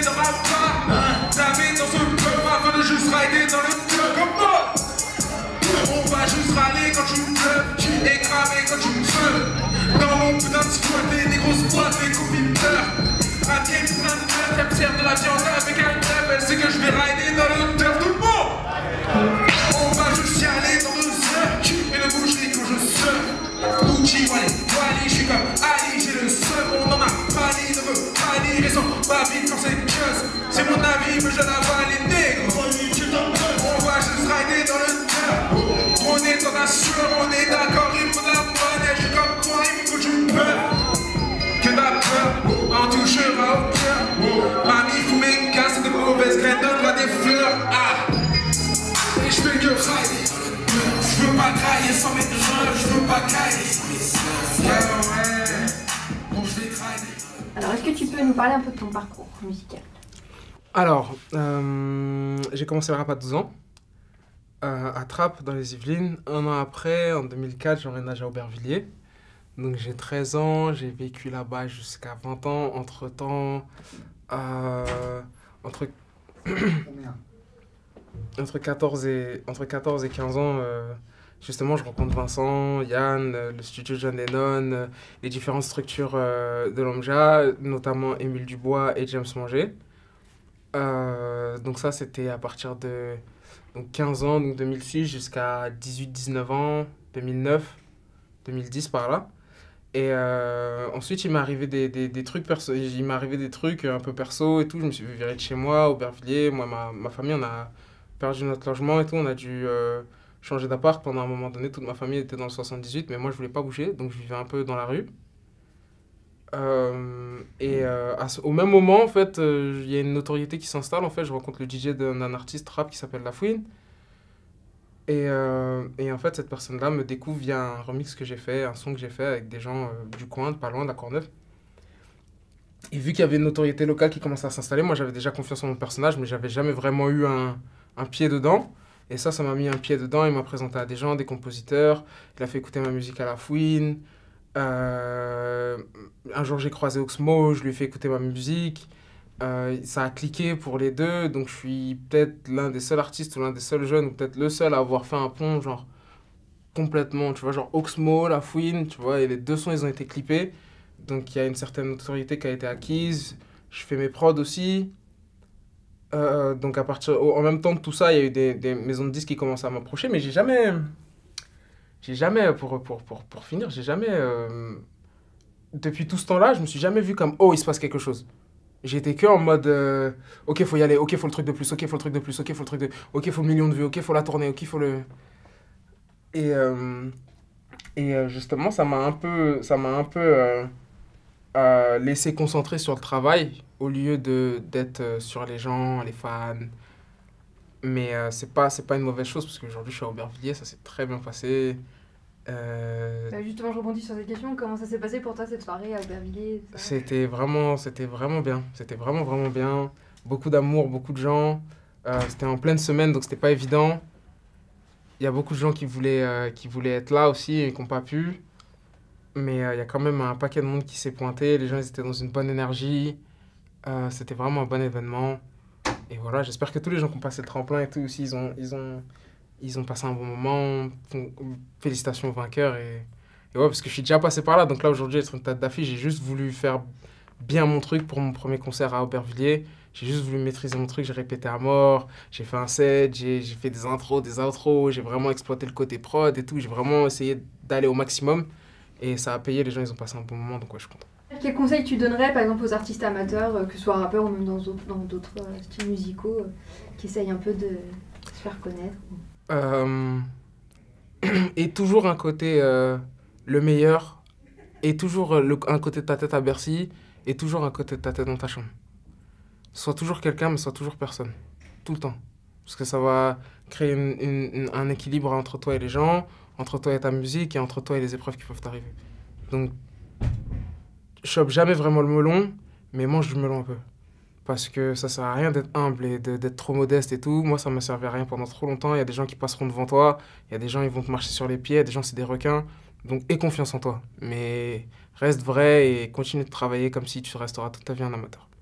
dans ma part. T'avais dans ce club afin de juste rider dans le club comme moi. On va juste râler quand tu me pleures et cramer quand tu me veux. Dans mon putain de squatter, des grosses boîtes, des copines pleurent. Un vieil putain de meuf, elle me sert de la viande avec un crêpe. Elle sait que je vais rider dans le turf tout le monde. On va juste y aller dans le surf et le boucherie quand je surfe. Gucci, Wally, je suis comme Ali, j'ai le seum. On en a pali, ne veut pas lire et sans ma vie quand c'est just. C'est mon avis, mais je l'avale les négros. On va juste rider dans le turf. On est dans la sueur, on est d'accord, il faut de la monnaie. Je suis comme toi, il faut que tu peur. Que la peur en touchera au cœur. Mamie fout mes casses de mauvaises graines, donne-moi des fleurs. Ah. Et je fais que rider. Je veux pas grailler sans mes drogues, je veux pas cailler. Ouais. Bon, je vais rider. Alors, est-ce que tu peux nous parler un peu de ton parcours musical? Alors, j'ai commencé le rap à 12 ans, à Trappes, dans les Yvelines. Un an après, en 2004, j'emménage à Aubervilliers. Donc j'ai 13 ans, j'ai vécu là-bas jusqu'à 20 ans. Entre-temps, entre 14 et 15 ans, justement, je rencontre Vincent, Yann, le studio John Lennon, les différentes structures de l'OMJA, notamment Émile Dubois et James Manger. Donc ça, c'était à partir de 15 ans, donc 2006, jusqu'à 18-19 ans, 2009, 2010 par là. Et ensuite, il m'est arrivé des trucs perso, il m'est arrivé des trucs un peu perso et tout. Je me suis viré de chez moi, Aubervilliers. Moi, ma famille, on a perdu notre logement et tout. On a dû changer d'appart pendant un moment donné. Toute ma famille était dans le 78, mais moi, je voulais pas bouger, donc je vivais un peu dans la rue. Au même moment, en fait, il y a une notoriété qui s'installe. En fait, je rencontre le DJ d'un artiste rap qui s'appelle La Fouine. Et en fait, cette personne-là me découvre via un remix que j'ai fait, un son que j'ai fait avec des gens du coin, de pas loin, de la Courneuve. Et vu qu'il y avait une notoriété locale qui commençait à s'installer, moi j'avais déjà confiance en mon personnage, mais j'avais jamais vraiment eu un pied dedans. Et ça m'a mis un pied dedans. Il m'a présenté à des gens, des compositeurs. Il a fait écouter ma musique à La Fouine. Un jour, j'ai croisé Oxmo, je lui ai fait écouter ma musique. Ça a cliqué pour les deux, donc je suis peut-être l'un des seuls artistes ou l'un des seuls jeunes, ou peut-être le seul à avoir fait un pont, genre, complètement, tu vois, genre Oxmo, La Fouine, tu vois, et les deux sons, ils ont été clippés. Donc il y a une certaine notoriété qui a été acquise. Je fais mes prods aussi. Donc en même temps de tout ça, il y a eu des maisons de disques qui commencent à m'approcher, mais j'ai jamais, pour finir, depuis tout ce temps-là, je me suis jamais vu comme, oh, il se passe quelque chose. J'étais que en mode, ok, faut y aller, ok, faut le truc de plus, ok, faut le truc de plus, ok, faut le truc de, ok, faut le million de vues, ok, faut la tournée, ok, faut le... Justement, ça m'a un peu laissé concentrer sur le travail au lieu d'être sur les gens, les fans. Mais c'est pas une mauvaise chose parce qu'aujourd'hui je suis à Aubervilliers, ça s'est très bien passé. Justement, je rebondis sur cette question. Comment ça s'est passé pour toi cette soirée à Aubervilliers? C'était vraiment bien. C'était vraiment bien. Beaucoup d'amour, beaucoup de gens. C'était en pleine semaine, donc c'était pas évident. Il y a beaucoup de gens qui voulaient être là aussi et qui n'ont pas pu. Mais il y a quand même un paquet de monde qui s'est pointé. Les gens, ils étaient dans une bonne énergie. C'était vraiment un bon événement. Et voilà, j'espère que tous les gens qui ont passé le tremplin et tout aussi, ils ont passé un bon moment. Félicitations aux vainqueurs. Et ouais, parce que je suis déjà passé par là. Donc là, aujourd'hui, être une tête d'affiche, j'ai juste voulu faire bien mon truc pour mon premier concert à Aubervilliers. J'ai juste voulu maîtriser mon truc, j'ai répété à mort. J'ai fait un set, j'ai fait des intros, des outros. J'ai vraiment exploité le côté prod et tout. J'ai vraiment essayé d'aller au maximum. Et ça a payé, les gens, ils ont passé un bon moment. Donc ouais, je suis content. Quels conseils tu donnerais, par exemple, aux artistes amateurs, que ce soit rappeurs ou même dans d'autres styles musicaux, qui essayent un peu de se faire connaître? Et toujours un côté le meilleur, et toujours un côté de ta tête à Bercy, et toujours un côté de ta tête dans ta chambre. Sois toujours quelqu'un, mais sois toujours personne. Tout le temps. Parce que ça va créer un équilibre entre toi et les gens, entre toi et ta musique, et entre toi et les épreuves qui peuvent t'arriver. Donc, chope jamais vraiment le melon, mais mange du melon un peu. Parce que ça sert à rien d'être humble et d'être trop modeste et tout. Moi, ça me servait à rien pendant trop longtemps. Il y a des gens qui passeront devant toi. Il y a des gens, ils vont te marcher sur les pieds. Il y a des gens, c'est des requins. Donc, aie confiance en toi. Mais reste vrai et continue de travailler comme si tu resteras toute ta vie un amateur.